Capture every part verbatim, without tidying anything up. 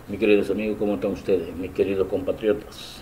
Mis queridos amigos, ¿cómo están ustedes? Mis queridos compatriotas,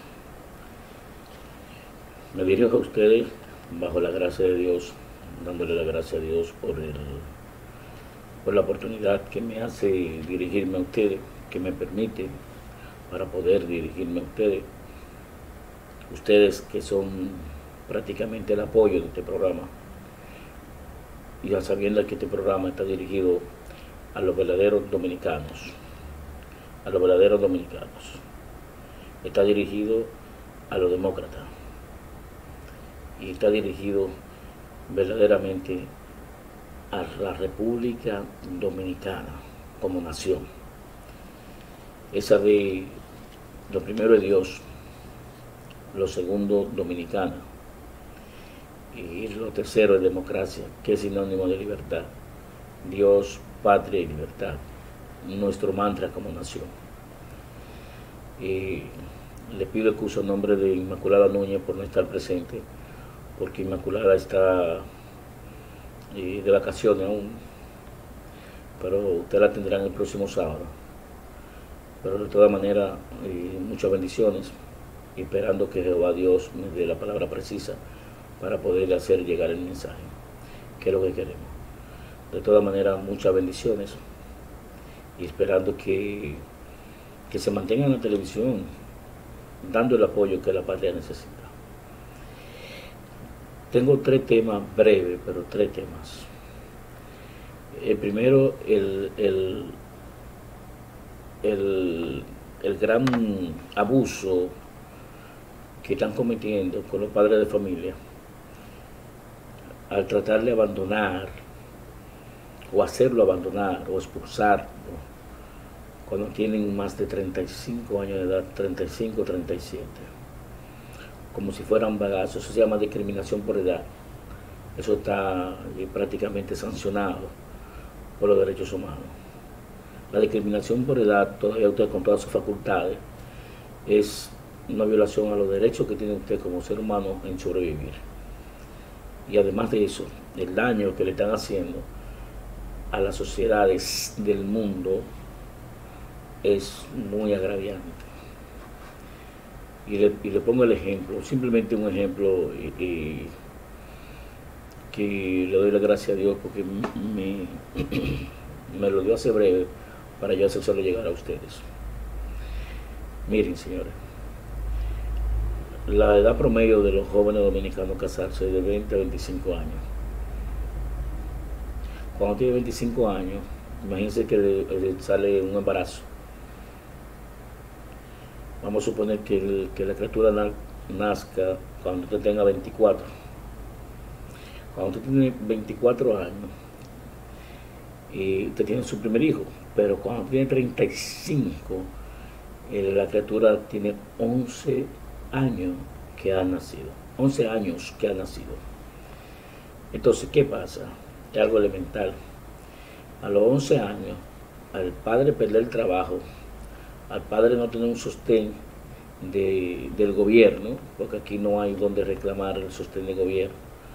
me dirijo a ustedes bajo la gracia de Dios, dándole la gracia a Dios por, el, por la oportunidad que me hace dirigirme a ustedes, que me permite para poder dirigirme a ustedes. Ustedes que son prácticamente el apoyo de este programa, y ya sabiendo que este programa está dirigido a los verdaderos dominicanos, a los verdaderos dominicanos, está dirigido a los demócratas y está dirigido verdaderamente a la República Dominicana como nación. Esa de lo primero es Dios, lo segundo dominicana y lo tercero es democracia, que es sinónimo de libertad. Dios, patria y libertad, nuestro mantra como nación. Y le pido excusa en nombre de Inmaculada Núñez por no estar presente, porque Inmaculada está eh, de vacaciones aún, pero usted la tendrán el próximo sábado. Pero de todas maneras, eh, muchas bendiciones, esperando que Jehová Dios me dé la palabra precisa para poder hacer llegar el mensaje, que es lo que queremos. De todas maneras, muchas bendiciones y esperando que, que se mantenga en la televisión, dando el apoyo que la patria necesita. Tengo tres temas breves, pero tres temas. El primero, el, el, el, el gran abuso que están cometiendo con los padres de familia al tratar de abandonar o hacerlo abandonar o expulsarlo cuando tienen más de treinta y cinco años de edad, treinta y cinco, treinta y siete, como si fueran bagazos. Eso se llama discriminación por edad. Eso está prácticamente sancionado por los derechos humanos. La discriminación por edad, todavía usted con todas sus facultades, es una violación a los derechos que tiene usted como ser humano en sobrevivir. Y además de eso, el daño que le están haciendo a las sociedades del mundo es muy agraviante. Y le, y le pongo el ejemplo, simplemente un ejemplo y, y, que le doy la gracia a Dios porque me, me lo dio hace breve para yo hacérselo llegar a ustedes. Miren, señores, la edad promedio de los jóvenes dominicanos casarse es de veinte a veinticinco años. Cuando tiene veinticinco años, imagínense que le, le sale un embarazo. Vamos a suponer que, el, que la criatura na, nazca cuando usted tenga veinticuatro. Cuando usted tiene veinticuatro años, y usted tiene su primer hijo, pero cuando tiene treinta y cinco, eh, la criatura tiene once años que ha nacido. once años que ha nacido. Entonces, ¿qué pasa? Es algo elemental. A los once años, al padre perder el trabajo, al padre no tener un sostén de, del gobierno, porque aquí no hay donde reclamar el sostén del gobierno,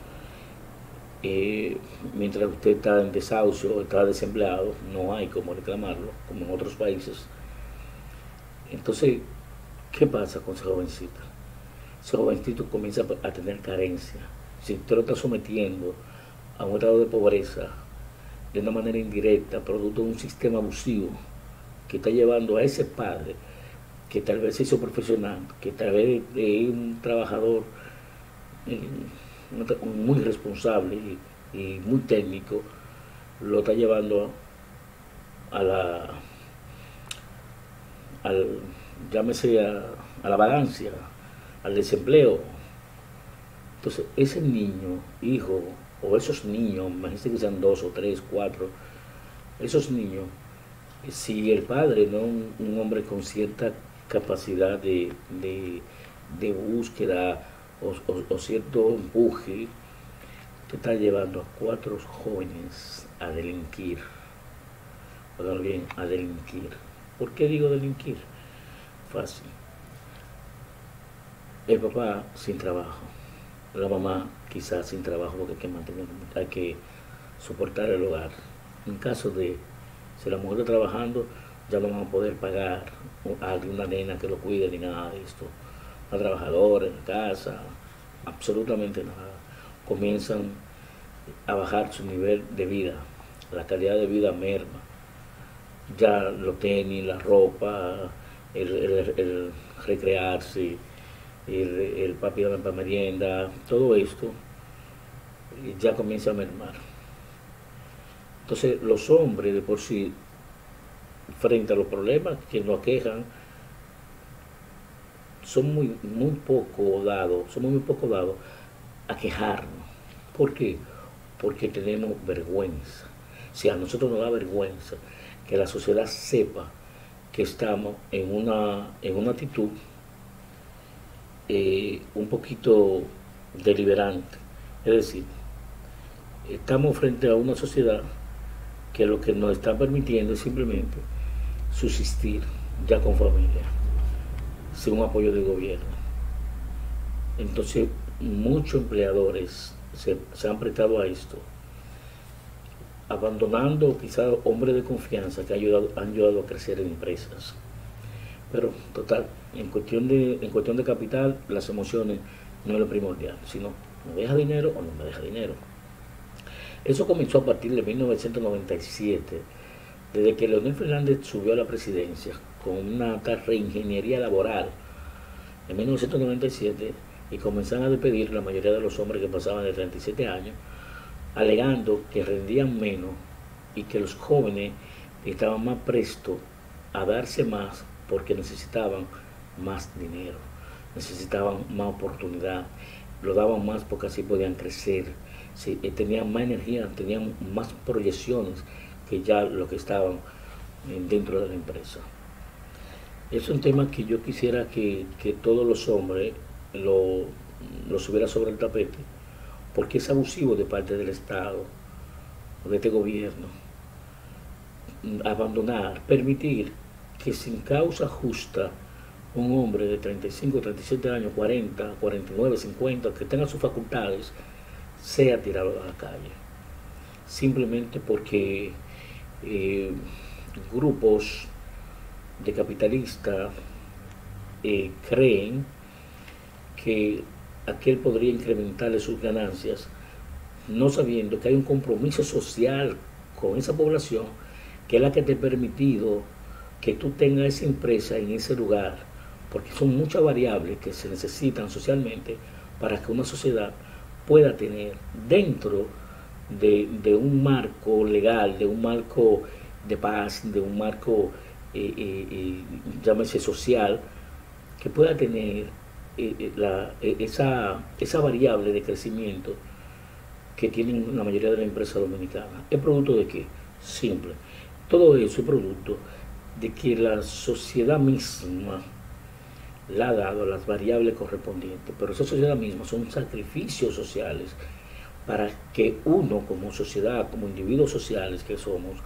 eh, mientras usted está en desahucio o está desempleado, no hay como reclamarlo, como en otros países. Entonces, ¿qué pasa con ese jovencito? Ese jovencito comienza a tener carencia. Si usted lo está sometiendo a un estado de pobreza de una manera indirecta, producto de un sistema abusivo que está llevando a ese padre, que tal vez se hizo profesional, que tal vez es un trabajador eh, muy responsable y, y muy técnico, lo está llevando a la, al, llámese a, a la vagancia, al desempleo. Entonces, ese niño, hijo, o esos niños, imagínense que sean dos o tres, cuatro, esos niños, si el padre no un, un hombre con cierta capacidad de, de, de búsqueda o, o, o cierto empuje, te está llevando a cuatro jóvenes a delinquir. Oigan bien, a delinquir. ¿Por qué digo delinquir? Fácil. El papá sin trabajo, la mamá quizás sin trabajo porque hay que mantener, hay que soportar el hogar. En caso de, si la mujer está trabajando, ya no van a poder pagar a una nena que lo cuide ni nada de esto, a trabajadores en casa, absolutamente nada. Comienzan a bajar su nivel de vida, la calidad de vida merma. Ya los tenis, la ropa, el, el, el recrearse, el, el papi dame para merienda, todo esto ya comienza a mermar. Entonces los hombres de por sí, frente a los problemas que nos aquejan, son muy, muy poco dados, somos muy poco dados a quejarnos. ¿Por qué? Porque tenemos vergüenza. Si a nosotros nos da vergüenza que la sociedad sepa que estamos en una, en una actitud eh, un poquito deliberante. Es decir, estamos frente a una sociedad que lo que nos está permitiendo es simplemente subsistir ya con familia, sin un apoyo del gobierno. Entonces, muchos empleadores se, se han prestado a esto, abandonando quizás hombres de confianza que han ayudado, han ayudado a crecer en empresas. Pero, total, en cuestión, de, en cuestión de capital, las emociones no es lo primordial, sino me deja dinero o no me deja dinero. Eso comenzó a partir de mil novecientos noventa y siete, desde que Leonel Fernández subió a la presidencia con una reingeniería laboral en mil novecientos noventa y siete, y comenzaron a despedir la mayoría de los hombres que pasaban de treinta y siete años, alegando que rendían menos y que los jóvenes estaban más prestos a darse más porque necesitaban más dinero, necesitaban más oportunidad, lo daban más porque así podían crecer, sí, tenían más energía, tenían más proyecciones que ya los que estaban dentro de la empresa. Es un tema que yo quisiera que, que todos los hombres lo, lo subieran sobre el tapete, porque es abusivo de parte del Estado, de este gobierno, abandonar, permitir que sin causa justa un hombre de treinta y cinco, treinta y siete años, cuarenta, cuarenta y nueve, cincuenta, que tenga sus facultades, sea tirado a la calle, simplemente porque eh, grupos de capitalistas eh, creen que aquel podría incrementarle sus ganancias, no sabiendo que hay un compromiso social con esa población que es la que te ha permitido que tú tengas esa empresa en ese lugar, porque son muchas variables que se necesitan socialmente para que una sociedad pueda tener dentro de, de un marco legal, de un marco de paz, de un marco eh, eh, eh, llámese social, que pueda tener eh, la, eh, esa, esa variable de crecimiento que tienen la mayoría de las empresas dominicanas. ¿Es producto de qué? Simple. Todo eso es producto de que la sociedad misma le ha dado las variables correspondientes, pero esa sociedad misma son sacrificios sociales para que uno como sociedad, como individuos sociales que somos,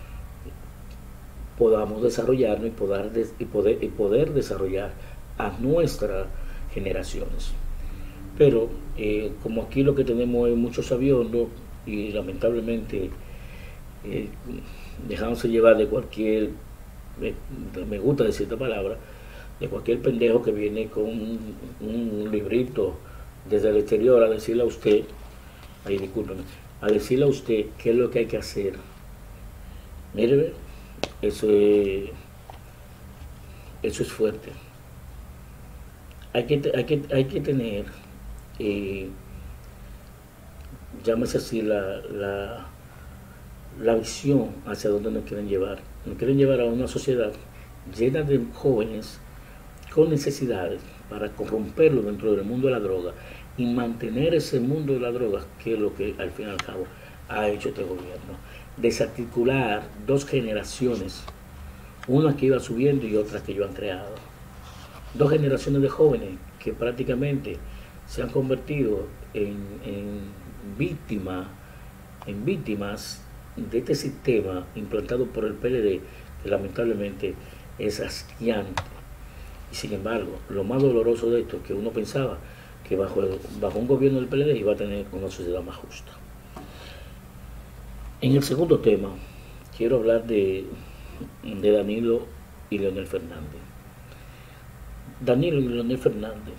podamos desarrollarnos y poder, y poder, y poder desarrollar a nuestras generaciones. Pero eh, como aquí lo que tenemos es mucho sabiondo y lamentablemente eh, dejándose llevar de cualquier, eh, me gusta decir esta palabra, de cualquier pendejo que viene con un, un librito desde el exterior a decirle a usted, ay, discúlpeme, a decirle a usted qué es lo que hay que hacer. Mire, eso es, eso es fuerte. Hay que, hay que, hay que tener, eh, llámese así, la, la, la visión hacia dónde nos quieren llevar. Nos quieren llevar a una sociedad llena de jóvenes con necesidades para corromperlo dentro del mundo de la droga y mantener ese mundo de la droga, que es lo que al fin y al cabo ha hecho este gobierno. Desarticular dos generaciones, una que iba subiendo y otra que ellos han creado. Dos generaciones de jóvenes que prácticamente se han convertido en, en víctimas, en víctimas de este sistema implantado por el P L D, que lamentablemente es asqueante. Y sin embargo, lo más doloroso de esto es que uno pensaba que bajo, el, bajo un gobierno del P L D iba a tener una sociedad más justa. En el segundo tema, quiero hablar de, de Danilo y Leonel Fernández. Danilo y Leonel Fernández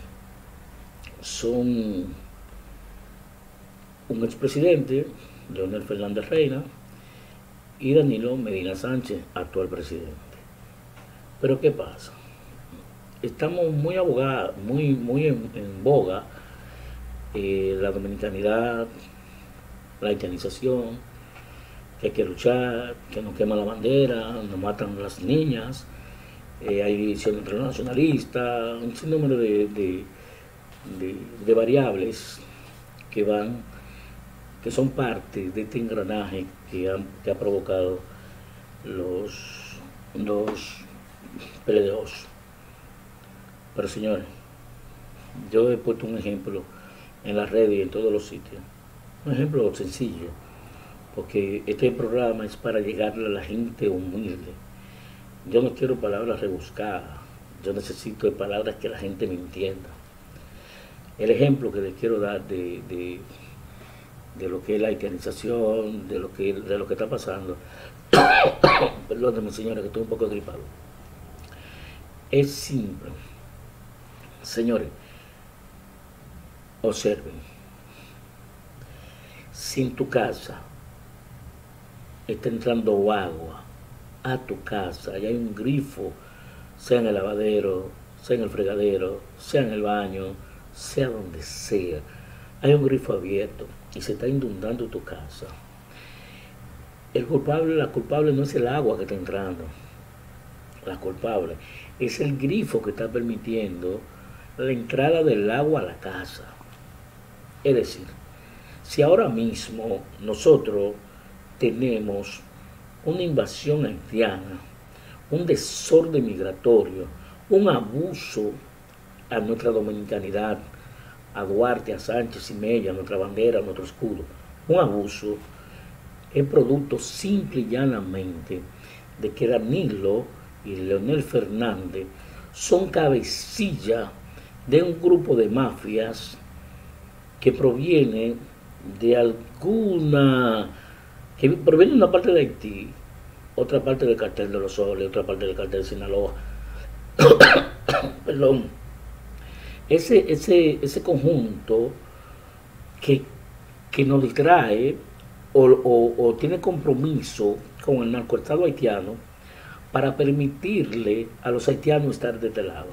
son un expresidente, Leonel Fernández Reina, y Danilo Medina Sánchez, actual presidente. Pero ¿qué pasa? Estamos muy abogados, muy, muy en, en boga eh, la dominicanidad, la haitianización, que hay que luchar, que nos queman la bandera, nos matan las niñas, eh, hay división entre los nacionalistas, un sinnúmero de, de, de, de variables que van, que son parte de este engranaje que, han, que ha provocado los, los P L D O S. Pero señores, yo he puesto un ejemplo en las redes y en todos los sitios, un ejemplo sencillo, porque este programa es para llegarle a la gente humilde. Yo no quiero palabras rebuscadas, yo necesito palabras que la gente me entienda. El ejemplo que les quiero dar de, de, de lo que es la haitianización, de lo que, de lo que está pasando, perdónenme señores que estoy un poco gripado, es simple. Señores, observen, si en tu casa está entrando agua a tu casa y hay un grifo, sea en el lavadero, sea en el fregadero, sea en el baño, sea donde sea, hay un grifo abierto y se está inundando tu casa, el culpable, la culpable no es el agua que está entrando, la culpable es el grifo que está permitiendo la entrada del agua a la casa. Es decir, si ahora mismo nosotros tenemos una invasión haitiana, un desorden migratorio, un abuso a nuestra dominicanidad, a Duarte, a Sánchez y Mella, a nuestra bandera, a nuestro escudo, un abuso, es producto simple y llanamente de que Danilo y Leonel Fernández son cabecilla de un grupo de mafias que proviene de alguna, que proviene de una parte de Haití, otra parte del cartel de los Soles, otra parte del cartel de Sinaloa. Perdón. Ese, ese, ese conjunto que, que nos distrae o, o, o tiene compromiso con el narcoestado haitiano para permitirle a los haitianos estar de este lado.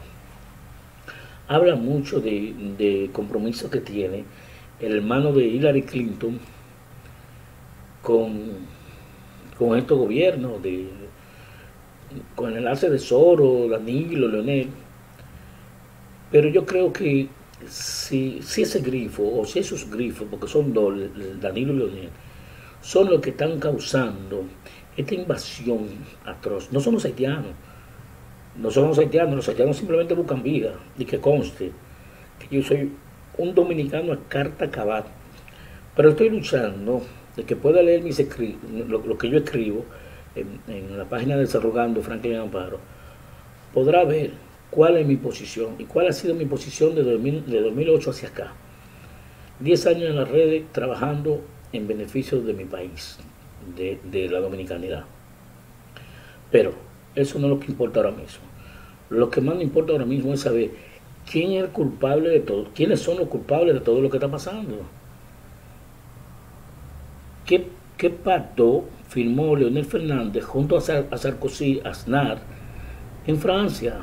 Habla mucho de, de compromiso que tiene el hermano de Hillary Clinton con, con estos gobiernos, de, con el enlace de Soros, Danilo, Leonel. Pero yo creo que si, si ese grifo, o si esos grifos, porque son dos, Danilo y Leonel, son los que están causando esta invasión atroz. No son los haitianos, no son los haitianos, los haitianos simplemente buscan vida, y que conste que yo soy un dominicano a carta cabal, pero estoy luchando de que pueda leer mis lo, lo que yo escribo en, en la página de Desarrogando Franklin Amparo, podrá ver cuál es mi posición y cuál ha sido mi posición de, dos mil, de dos mil ocho hacia acá. diez años en las redes trabajando en beneficio de mi país, de, de la dominicanidad. Pero eso no es lo que importa ahora mismo. Lo que más me importa ahora mismo es saber quién es el culpable de todo, quiénes son los culpables de todo lo que está pasando. ¿Qué, qué pacto firmó Leonel Fernández junto a, Sar, a Sarkozy, a Aznar, en Francia?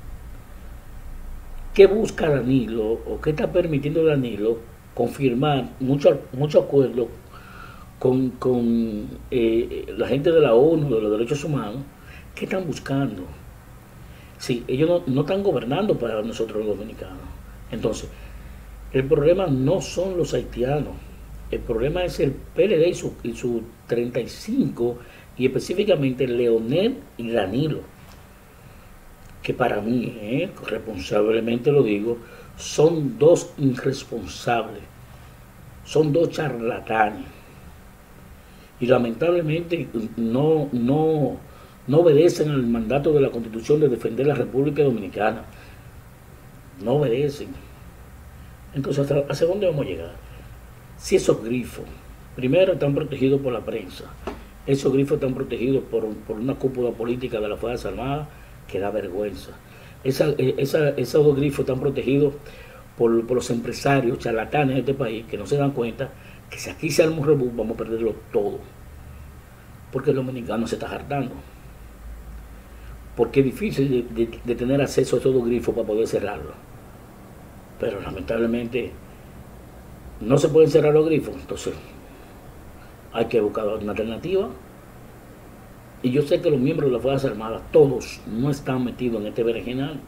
¿Qué busca Danilo o qué está permitiendo Danilo confirmar mucho, mucho acuerdo con, con eh, la gente de la ONU, de los derechos humanos? ¿Qué están buscando? Sí, ellos no, no están gobernando para nosotros los dominicanos. Entonces, el problema no son los haitianos, el problema es el P L D y su, y su treinta y cinco, y específicamente Leonel y Danilo, que para mí, eh, responsablemente lo digo, son dos irresponsables, son dos charlatanes, y lamentablemente no, no, no obedecen al mandato de la Constitución de defender la República Dominicana, no obedecen. Entonces, ¿hacia dónde vamos a llegar? Si esos grifos, primero, están protegidos por la prensa, Esos grifos están protegidos por, por una cúpula política de la Fuerza Armada que da vergüenza. Esa, esa, esos dos grifos están protegidos por, por los empresarios charlatanes de este país que no se dan cuenta que si aquí se arma un rebú vamos a perderlo todo. Porque el dominicano se está hartando. Porque es difícil de, de, de tener acceso a esos dos grifos para poder cerrarlo. Pero lamentablemente no se pueden cerrar los grifos, entonces hay que buscar una alternativa. Y yo sé que los miembros de las Fuerzas Armadas, todos, no están metidos en este berenjenal.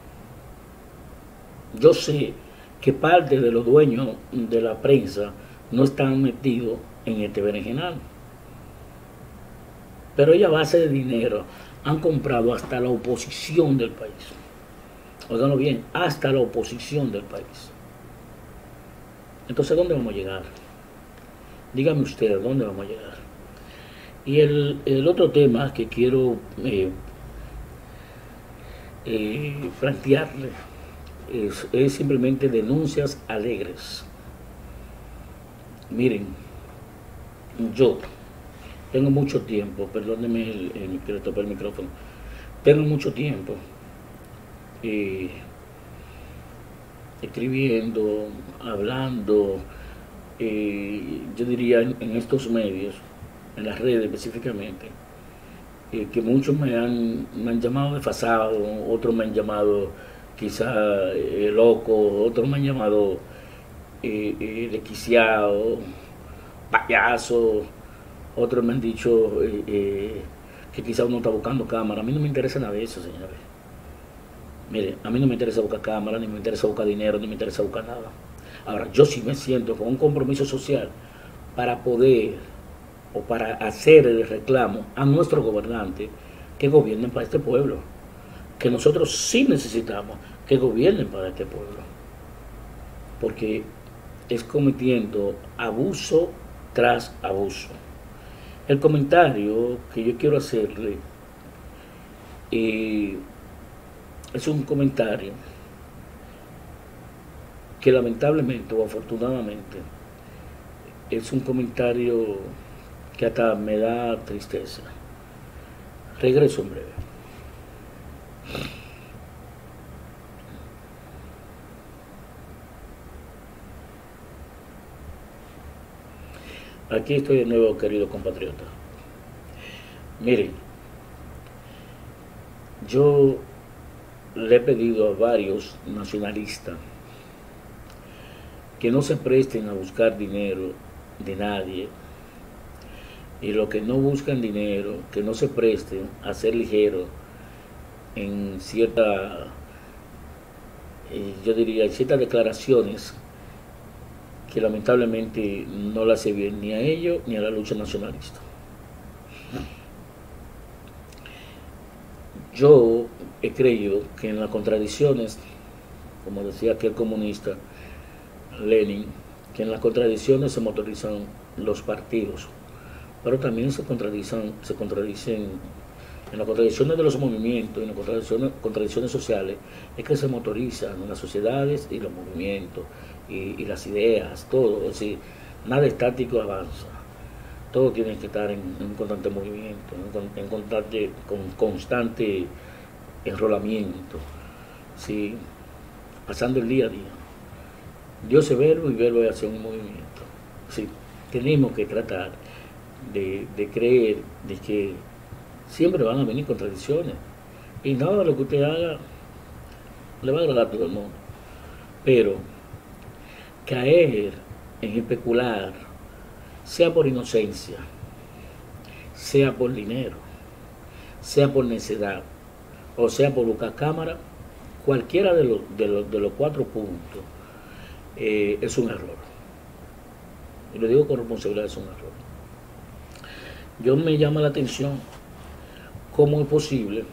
Yo sé que parte de los dueños de la prensa no están metidos en este berenjenal. Pero ellos a base de dinero han comprado hasta la oposición del país. Óiganlo bien, hasta la oposición del país. Entonces, ¿dónde vamos a llegar? Dígame usted, ¿dónde vamos a llegar? Y el, el otro tema que quiero eh, eh, plantearle es, es simplemente denuncias alegres. Miren, yo tengo mucho tiempo, perdónenme el, el, que le topé el micrófono, tengo mucho tiempo eh, escribiendo, hablando, eh, yo diría en, en estos medios, en las redes específicamente, eh, que muchos me han, me han llamado desfasado, otros me han llamado quizá eh, loco, otros me han llamado eh, eh, desquiciado, payaso, otros me han dicho eh, eh, que quizá uno está buscando cámara. A mí no me interesa nada de eso, señores. Mire, a mí no me interesa buscar cámara, ni me interesa buscar dinero, ni me interesa buscar nada. Ahora, yo sí me siento con un compromiso social para poder o para hacer el reclamo a nuestros gobernantes que gobiernen para este pueblo, que nosotros sí necesitamos que gobiernen para este pueblo, porque es cometiendo abuso tras abuso. El comentario que yo quiero hacerle eh, es un comentario que lamentablemente o afortunadamente es un comentario que hasta me da tristeza. Regreso en breve. Aquí estoy de nuevo, querido compatriota. Miren, yo le he pedido a varios nacionalistas que no se presten a buscar dinero de nadie, y los que no buscan dinero, que no se presten a ser ligeros en cierta, eh, yo diría, en ciertas declaraciones que lamentablemente no le hace bien ni a ellos ni a la lucha nacionalista. Yo he creído que en las contradicciones, como decía aquel comunista Lenin, que en las contradicciones se motorizan los partidos, pero también se contradicen, se contradicen en las contradicciones de los movimientos, en las contradicciones, contradicciones sociales, es que se motorizan las sociedades y los movimientos y, y las ideas, todo. Es decir, nada estático avanza, todo tiene que estar en, en un constante movimiento, en, en constante, con constante enrolamiento, ¿sí? Pasando el día a día. Dios es verbo y verbo es hacer un movimiento. ¿Sí? Tenemos que tratar de, de creer de que siempre van a venir contradicciones y nada de lo que usted haga le va a agradar a todo el mundo, pero caer en especular, sea por inocencia, sea por dinero, sea por necedad o sea por buscar cámara, cualquiera de los, de los, de los cuatro puntos eh, es un error, y lo digo con responsabilidad, es un error. Yo me llama la atención cómo es posible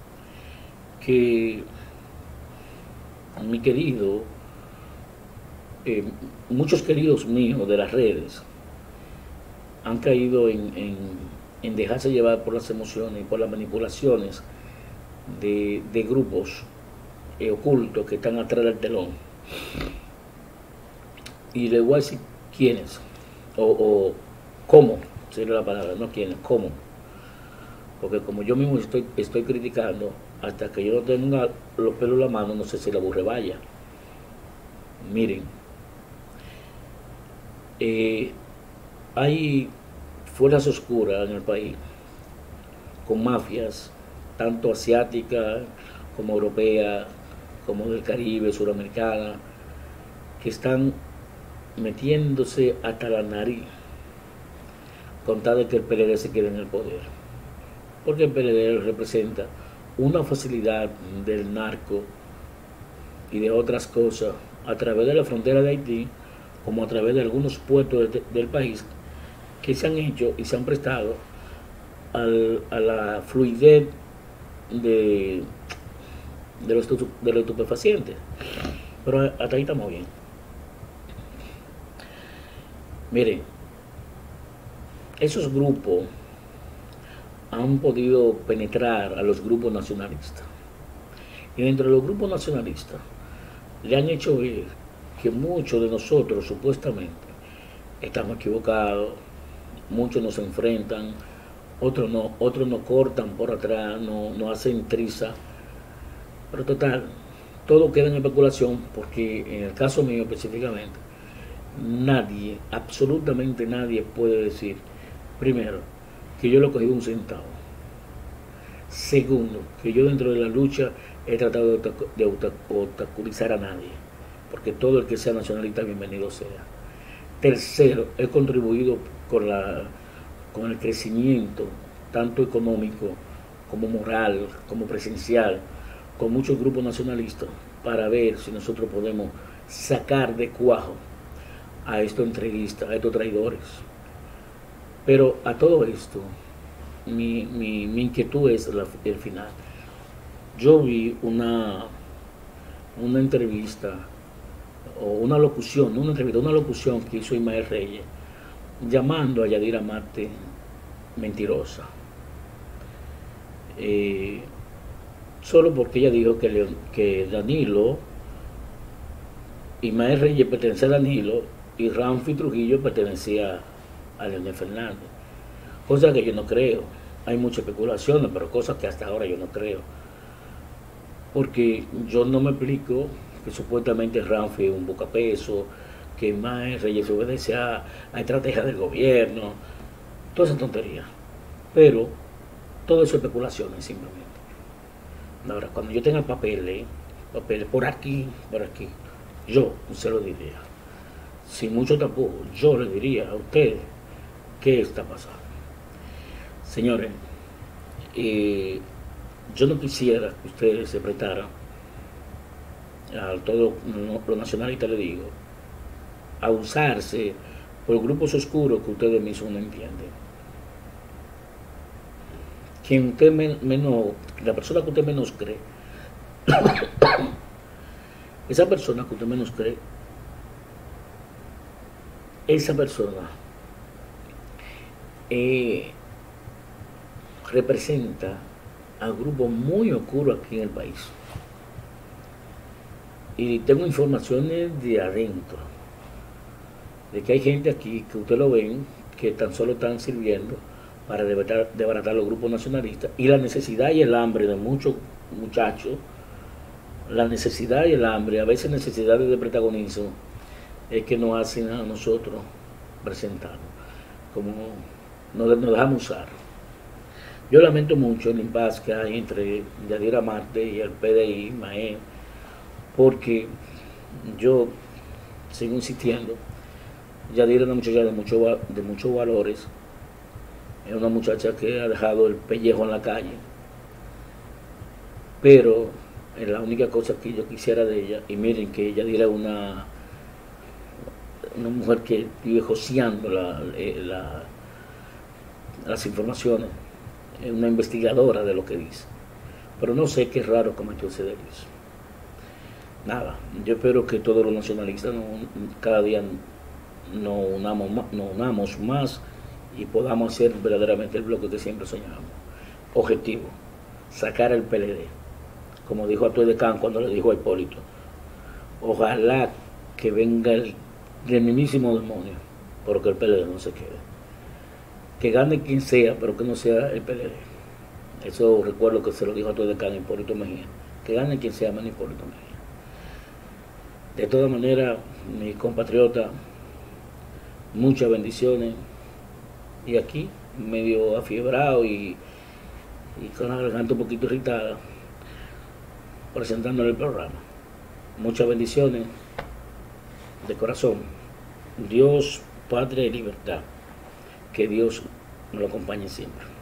que mi querido, eh, muchos queridos míos de las redes han caído en, en, en dejarse llevar por las emociones y por las manipulaciones de, de grupos eh, ocultos que están atrás del telón. Y les voy a decir quiénes o, o cómo sería la palabra, no quieren, ¿cómo? Porque como yo mismo estoy, estoy criticando, hasta que yo no tenga los pelos en la mano, no sé si la burre vaya. Miren, eh, hay fuerzas oscuras en el país, con mafias, tanto asiáticas como europeas, como del Caribe, suramericana, que están metiéndose hasta la nariz con tal de que el P L D se quede en el poder. Porque el P L D representa una facilidad del narco y de otras cosas a través de la frontera de Haití, como a través de algunos puertos de, del país, que se han hecho y se han prestado al, a la fluidez de, de, los, de los estupefacientes. Pero hasta ahí estamos bien. Miren, esos grupos han podido penetrar a los grupos nacionalistas. Y dentro de los grupos nacionalistas le han hecho ver que muchos de nosotros supuestamente estamos equivocados, muchos nos enfrentan, otros no, otros nos cortan por atrás, no, no hacen triza. Pero total, todo queda en especulación, porque en el caso mío específicamente, nadie, absolutamente nadie puede decir, primero, que yo lo he cogido un centavo. Segundo, que yo dentro de la lucha he tratado de obstaculizar a nadie, porque todo el que sea nacionalista bienvenido sea. Tercero, he contribuido con, la, con el crecimiento, tanto económico como moral, como presencial, con muchos grupos nacionalistas, para ver si nosotros podemos sacar de cuajo a estos entreguistas, a estos traidores. Pero a todo esto, mi, mi, mi inquietud es la, el final. Yo vi una, una entrevista, o una locución, no una entrevista, una locución que hizo Ismael Reyes, llamando a Yadira Marte mentirosa. Eh, solo porque ella dijo que, Leon, que Danilo, Ismael Reyes pertenecía a Danilo y Ramfi Trujillo pertenecía a Leonel Fernández, cosa que yo no creo. Hay muchas especulaciones, pero cosas que hasta ahora yo no creo, porque yo no me explico que supuestamente Ramfi es un bocapeso, que Ismael Reyes obedece a, a estrategias del gobierno, toda esa tontería, pero todo eso es especulaciones simplemente. Ahora, cuando yo tenga papeles, papeles por aquí, por aquí, yo se lo diría. Sin mucho tampoco, yo le diría a ustedes qué está pasando. Señores, eh, yo no quisiera que ustedes se prestaran a todo lo nacionalista, le digo, a usarse por grupos oscuros que ustedes mismos no entienden. Quien usted men, menos, la persona que usted menos cree, esa persona que usted menos cree, esa persona eh, representa a grupos muy oscuros aquí en el país. Y tengo informaciones de adentro, de que hay gente aquí que usted lo ven, que tan solo están sirviendo para desbaratar los grupos nacionalistas, y la necesidad y el hambre de muchos muchachos, la necesidad y el hambre, a veces necesidades de protagonismo, es que nos hacen a nosotros presentarnos, como nos, nos dejamos usar. Yo lamento mucho el impasse que hay entre Yadira Marte y el P D I, M A E, porque yo sigo insistiendo. Yadira es una muchacha de muchos de muchos valores, es una muchacha que ha dejado el pellejo en la calle, pero es la única cosa que yo quisiera de ella. Y miren que Yadira es una una mujer que vive joseando la, la, las informaciones, es una investigadora de lo que dice, pero no sé qué raro cometió ese delito. Nada, yo espero que todos los nacionalistas no, cada día nos unamos, no unamos más y podamos hacer verdaderamente el bloque que siempre soñamos. Objetivo, sacar el P L D, como dijo Atuey de Can cuando le dijo a Hipólito, ojalá que venga el, el mismísimo demonio, porque el P L D no se quede. que gane quien sea, pero que no sea el P L D. Eso recuerdo que se lo dijo a todo decano Hipólito Mejía, que gane quien sea, menos Hipólito Mejía. De todas maneras, mis compatriotas, muchas bendiciones, y aquí medio afiebrado y, y con la garganta un poquito irritada, presentándole el programa. Muchas bendiciones de corazón. Dios, Padre y libertad. Que Dios nos lo acompañe siempre.